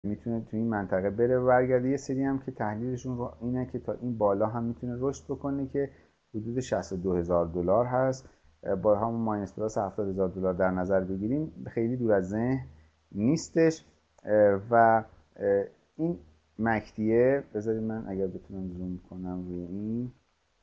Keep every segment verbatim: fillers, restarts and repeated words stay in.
میتونه تو این منطقه بره و برگرده. یه سری هم که تحلیلشون رو اینه که تا این بالا هم میتونه رشد بکنه که حدود شصت و دو هزار دلار هست. با همون ماینس پلاس هفتاد هزار دلار در نظر بگیریم خیلی دور از ذهن نیستش. و این مکدیه، بذارید من اگر بتونم زوم کنم روی این،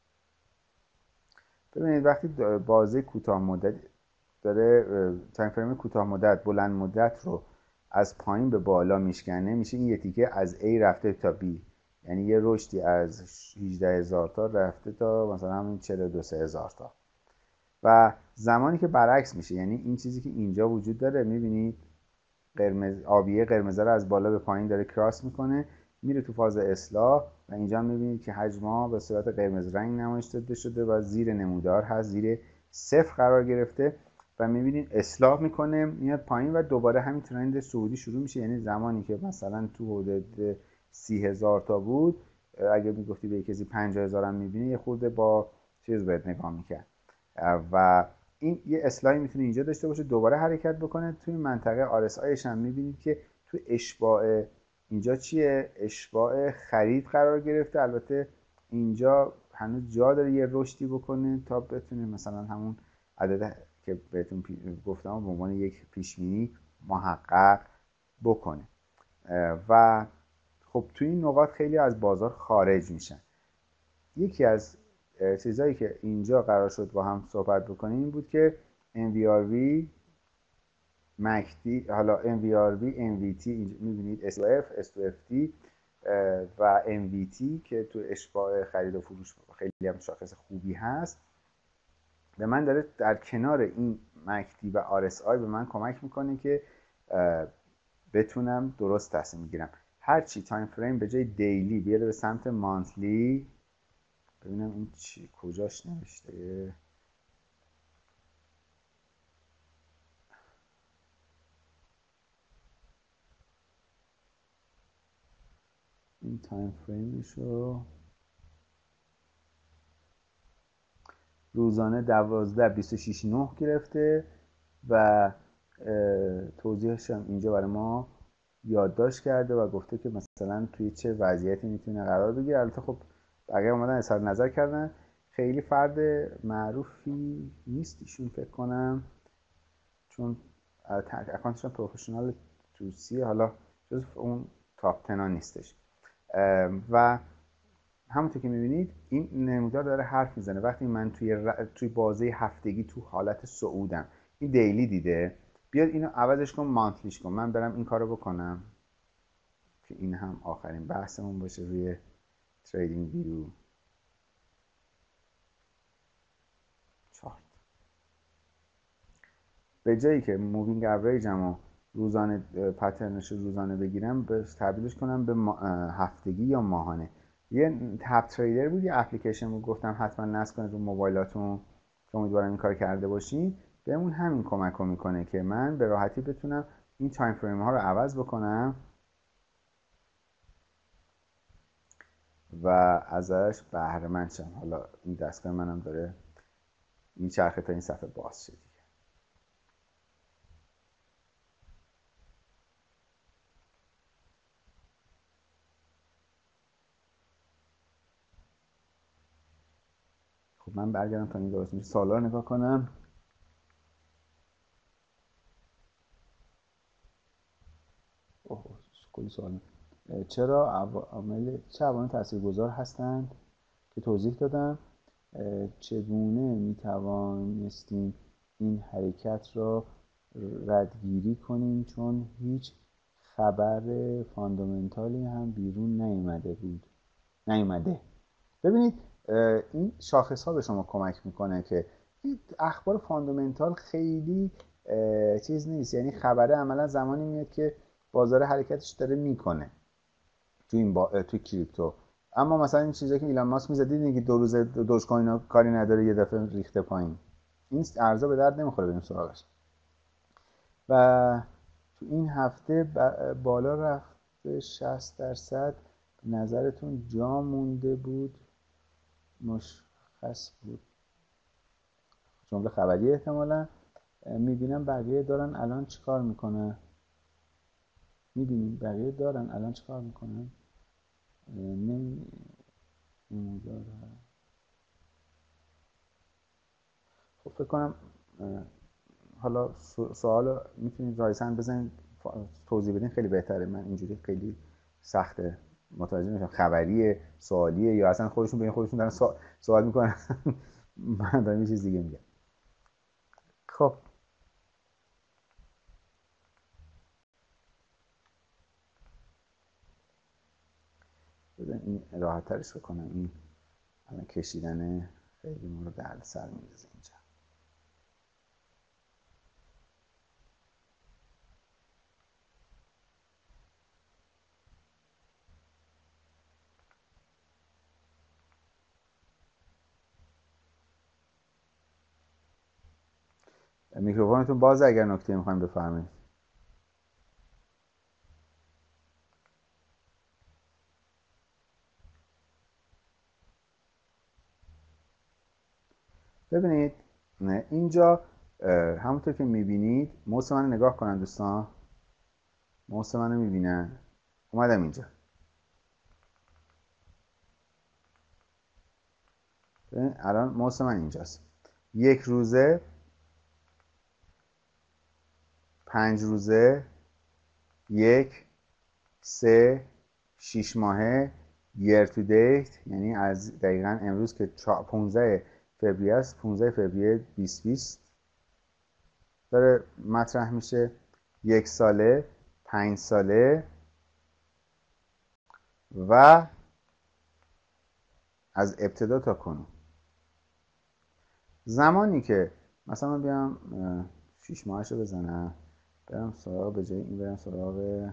ببینید وقتی بازه کوتاه مدت داره تایم فریم کوتاه مدت بلند مدت رو از پایین به بالا میشکنه، میشه این یه تیکه از A رفته تا B، یعنی یه رشدی از هجده هزار تا رفته تا مثلا همین چهل و دو هزار تا. و زمانی که برعکس میشه، یعنی این چیزی که اینجا وجود داره، میبینید قرمز آبیه قرمز رو از بالا به پایین داره کراس میکنه، میره تو فاز اصلاح و اینجا میبینید که حجم‌ها به صورت قرمز رنگ نمایش داده شده و زیر نمودار هست، زیر صفر قرار گرفته و میبینید اصلاح میکنه میاد پایین و دوباره همین ترند صعودی شروع میشه. یعنی زمانی که مثلا تو حدود سی هزار تا بود، اگه میگفتی به کسی پنجاه هزار هم میبینه یه خورده با چیز باید نگاه میکرد. و این یه اصلاحی میتونه اینجا داشته باشه، دوباره حرکت بکنه. توی منطقه آر اس آیش هم میبینید که تو اشباع اینجا چیه؟ اشباع خرید قرار گرفته. البته اینجا هنوز جا داره یه رشدی بکنه تا بتونه مثلا همون عدد که بهتون گفتم به عنوان یک پیشبینی محقق بکنه. و خب توی این نقاط خیلی از بازار خارج میشن. یکی از چیزایی که اینجا قرار شد با هم صحبت بکنیم این بود که ام وی آر وی، مکدی، حالا ام وی آر وی، ام وی تی اینجا میبینید اس تو اف، اس تو اف تی و ام وی تی که تو اشباع خرید و فروش خیلی هم شاخص خوبی هست. به من داره در کنار این مکدی و آر اس آی به من کمک میکنه که بتونم درست تصمیم بگیرم. هرچی تایم فریم به جای دیلی بیاره به سمت مانتلی، ببینم این چی کجاش نوشته، این تایم فریمش رو روزانه دوازده بیست و شش نه گرفته و توضیحش هم اینجا برای ما یادداشت کرده و گفته که مثلا توی چه وضعیتی میتونه قرار بگیره. البته خب بقیه اومدن اظهار نظر کردن. خیلی فرد معروفی نیست ایشون فکر کنم، چون اکانتش هم پروفشنال توسیه، حالا جز اون تاپ تنا نیستش. و همونطور که میبینید این نمودار داره حرف میزنه. وقتی من توی ر... توی بازه هفتگی تو حالت صعودم، این دیلی دیده، بیاد اینو عوضش کن مانتلیش کن. من برم این کارو بکنم که این هم آخرین بحثمون باشه روی تریدینگ ویو چارت. به جایی که مووینگ اوریجمو روزانه پترنش روزانه بگیرم، به تبدیلش کنم به هفتگی یا ماهانه. یه تپ تریدر بود، یه اپلیکیشن بود، گفتم حتما نصب کنید رو موبایلاتون که امیدوارم این کار کرده باشین. بهمون همین کمک رو میکنه که من به راحتی بتونم این تایم فریم ها رو عوض بکنم و ازش بهره مند شم. حالا این دستگاه منم داره میچرخه تا این صفحه باز شه. خب من برگردم تا این درست میشه، سوالا رو نگاه کنم. اوه کلی سوال. چرا عوامل چه عوامل تاثیرگذار هستند که توضیح دادم؟ چگونه میتوانستیم این حرکت را ردگیری کنیم چون هیچ خبر فاندامنتالی هم بیرون نیومده بود نیومده. ببینید این شاخص ها به شما کمک میکنه که اخبار فاندامنتال خیلی چیز نیست، یعنی خبره عملا زمانی میاد که بازار حرکتش داره میکنه تو این با... تو کریپتو. اما مثلا این چیزایی که ایلان ماسک میزد دیدین که دو روز دوج کوین کاری نداره یه دفعه ریخته پایین، این ارزا به درد نمیخوره بریم سراغش. و تو این هفته بالا رفته شصت درصد. نظرتون جا مونده بود، مشخص بود، جمله خبری احتمالا. میبینم بقیه دارن الان چیکار میکنه. میبینیم بقیه دارن الان چیکار میکنن؟ نمی خب فکر کنم حالا سوال میتونید رایسن بزنید توضیح بدین خیلی بهتره. من اینجوری خیلی سخته متوجه نمیشم خبریه سوالیه یا اصلا خودشون بین خودشون دارن سوال میکنن من دارم یه چیز دیگه میگم. خب بزن این راحت ترش بکنم. این الان کشیدن خیلی ما رو درد سر میندازه اینجا. میکروفونتون باز اگر نکته میخوایم بفرمایید. ببینید اینجا همونطور که میبینید موس من نگاه کنن دوستان. موس من رو میبینن. اومدم اینجا. ببین الان موس من اینجاست. یک روزه، پنج روزه، یک، سه، شیش ماهه، year to date، یعنی از دقیقا امروز که پانزده فوریه است، پانزده فوریه بیست بیست داره مطرح میشه. یک ساله، پنج ساله و از ابتدا تا کنون. زمانی که مثلا من بیام شیش ماهش رو بزنم برم سراغ به جای این برم سراغ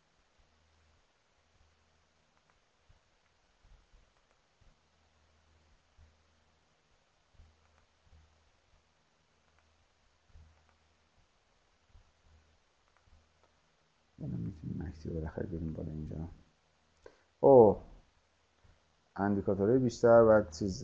میتونیم مکتی رو بالاخره بریم بالا اینجا. او اندیکاتورهای بیشتر و چیز.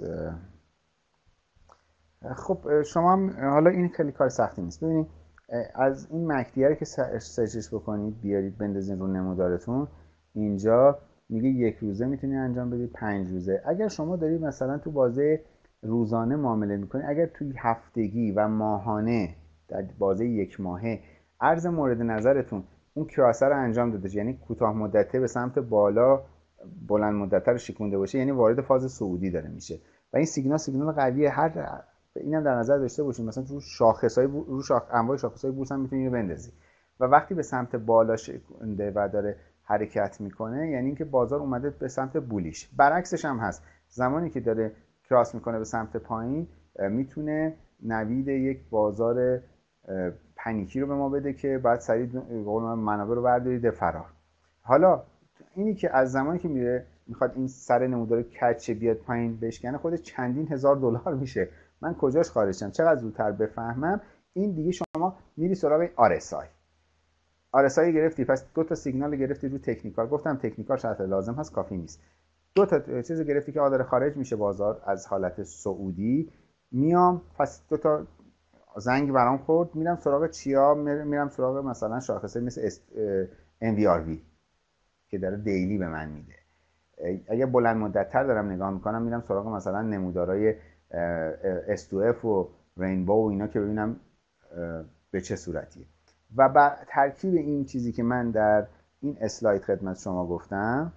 خب شما هم حالا این خیلی کار سختی نیست. ببینید از این مکتیه که سرچش بکنید بیارید بندازین رو نمودارتون، اینجا میگه یک روزه میتونید انجام بدید، پنج روزه. اگر شما دارید مثلا تو بازه روزانه معامله میکنید، اگر توی هفتگی و ماهانه در بازه یک ماهه ارز مورد نظرتون اون کراسه رو انجام داده، یعنی کوتاه مدته به سمت بالا بلند مدته رو شکونده باشه، یعنی وارد فاز صعودی داره میشه و این سیگنال سیگنال قویه. هر اینم در نظر داشته باشید مثلا رو شاخصای رو شاخ انواع شاخصای بورس هم میتونید بندازید و وقتی به سمت بالا شکونده و داره حرکت میکنه یعنی اینکه بازار اومده به سمت بولیش. برعکسش هم هست، زمانی که داره کراس میکنه به سمت پایین میتونه نوید یک بازار پنیکی رو به ما بده که بعد سریع منابع رو بردارید فرار. حالا اینی که از زمانی که میره میخواد این سر نمودار کچ بیاد پایین بشکنه خودش چندین هزار دلار میشه. من کجاش خارجم چقدر زودتر بفهمم این دیگه شما میری سراغ آر اس آی. آر اس آی گرفتی، پس دو تا سیگنال گرفتی رو تکنیکال. گفتم تکنیکال شرط لازم هست، کافی نیست. دو تا چیز گرفتی که داره خارج میشه بازار از حالت صعودی. میام پس دو تا زنگ برام خورد، میرم سراغ چیا؟ میرم سراغ مثلا شاخصه مثل ام وی آر وی که داره دیلی به من میده. اگه بلند مدت‌تر دارم نگاه میکنم میرم سراغ مثلا نمودارهای اس تو اف و رینبو و اینا که ببینم به چه صورتیه. و بر ترکیب این چیزی که من در این اسلاید خدمت شما گفتم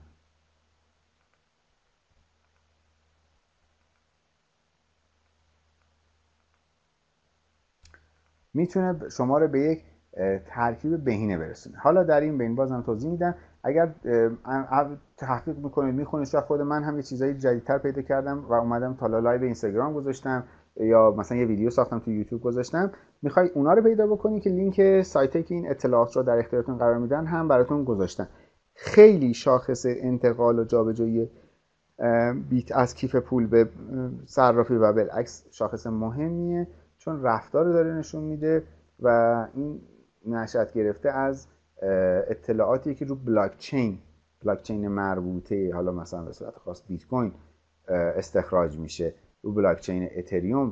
میتونه شما رو به یک ترکیب بهینه برسونه. حالا در این بین بازم توضیح میدم. اگر تحقیق میکنید میخونید، شاید خود من هم یه چیزای جدیدتر پیدا کردم و اومدم تا لایو اینستاگرام گذاشتم یا مثلا یه ویدیو ساختم تو یوتیوب گذاشتم، میخوای اونا رو پیدا بکنی که لینک سایتی که این اطلاعات رو در اختیارتون قرار میدن هم براتون گذاشتم. خیلی شاخص انتقال و جابجایی بیت از کیف پول به صرافی و بالعکس شاخص مهمیه چون رفتار رو داره نشون میده و این نشأت گرفته از اطلاعاتی که رو بلاک چین بلاک چین مربوطه، حالا مثلا به صورت خاص بیت کوین استخراج میشه، رو بلاک چین اتریوم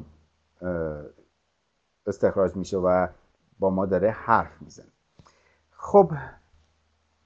استخراج میشه و با ما داره حرف میزنه. خب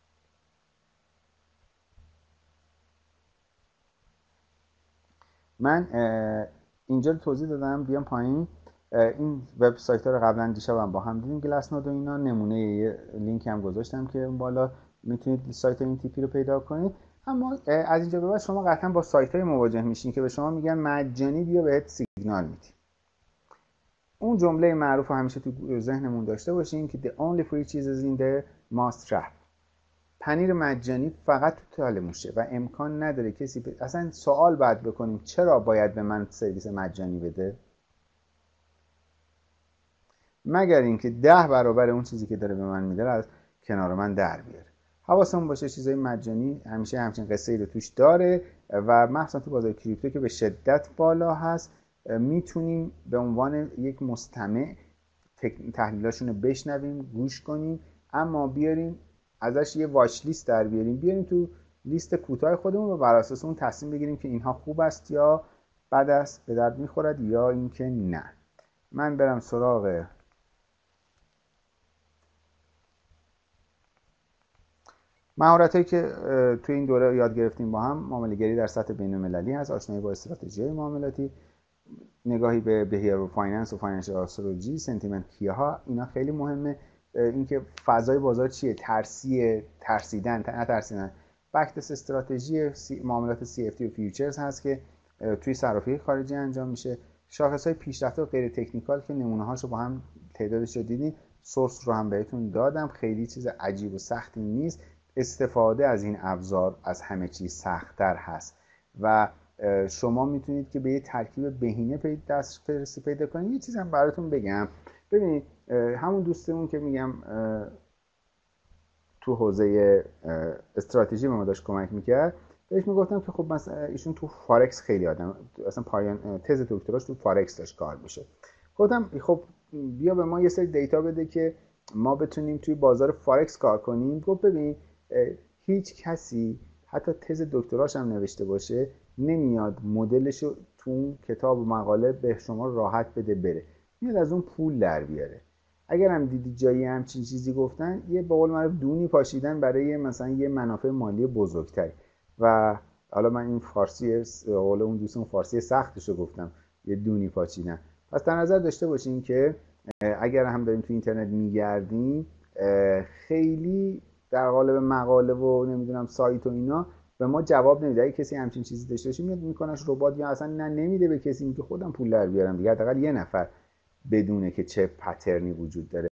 من اینجا توضیح دادم، بیام پایین. این وبسایت ها رو قبلا دیشب هم با هم دیدیم، گلاس نود و اینا. نمونه یه لینک هم گذاشتم که اون بالا میتونید سایت این تیپی رو پیدا کنید. اما از اینجا به بعد شما قطعا با سایت های مواجه میشین که به شما میگن مجانی بیا بهت سیگنال میدیم. اون جمله معروف رو همیشه تو ذهنمون داشته باشین که the only free cheese is in the mouse trap. پنیر مجانی فقط تو تاله موشه و امکان نداره کسی ب... اصلا سوال باید بکنیم چرا باید به من سرویس مجانی بده، مگر اینکه ده برابر اون چیزی که داره به من میده از کنار من در بیاره. حواسمون باشه چیزای مجانی همیشه همچین قصه ای رو توش داره و مخصوصا تو بازار کریپتو که به شدت بالا هست، میتونیم به عنوان یک مستمع تحلیلاشون رو بشنویم، گوش کنیم، اما بیاریم ازش یه واچ لیست در بیاریم، بیاریم تو لیست کوتاه خودمون و بر اساس اون تصمیم بگیریم که اینها خوب است یا بد است، به درد میخورد یا اینکه نه. من برم سراغ مهارتایی که توی این دوره یاد گرفتیم با هم. معامله‌گری در سطح بین‌المللی هست، آشنایی با استراتژی‌های معاملاتی، نگاهی به بیهیویر فایننس و فاینانشال آسترولوژی، سنتیمنت کیه ها، اینا خیلی مهمه. اینکه فضای بازار چیه، ترسیه، ترسیدن، نه ترسیدن. بکتس استراتژی معاملات سی اف تی و فیوچرز هست که توی صرافی خارجی انجام میشه. شاخص‌های پیشرفته و غیر تکنیکال که نمونه‌هاشو با هم تعدادش رو دیدین، سورس رو هم بهتون دادم، خیلی چیز عجیب و سختی نیست. استفاده از این ابزار از همه چیز سخت‌تر هست و شما میتونید که به یه ترکیب بهینه پیدا دسترسی پیدا کنید. یه چیز هم براتون بگم، ببینید همون دوستمون که میگم تو حوزه استراتژی به ما داشت کمک میکرد، بهش میگفتم که خب مثلا ایشون تو فارکس خیلی آدم، اصلا پایان تز دکتراش تو فارکس داشت کار میشه. گفتم خب بیا به ما یه سری دیتا بده که ما بتونیم توی بازار فارکس کار کنیم. گفت ببین هیچ کسی حتی تز دکتراش هم نوشته باشه نمیاد مدلشو تو اون کتاب و مقاله به شما راحت بده بره، میاد از اون پول در بیاره. اگر هم دیدی جایی همچین چیزی گفتن، یه به قول معروف دونی پاشیدن برای مثلا یه منافع مالی بزرگتری. و حالا من این فارسی قول اون دوستم فارسی سختشو گفتم، یه دونی پاشیدن. پس در نظر داشته باشین که اگر هم داریم تو اینترنت میگردیم، خیلی در قالب مقاله و نمیدونم سایت و اینا به ما جواب نمیده. اگه کسی همچین چیزی داشته باشه میاد میکنش ربات، یا اصلا نه نمیده به کسی، میگه خودم پول در بیارم دیگه. حداقل یه نفر بدونه که چه پترنی وجود داره.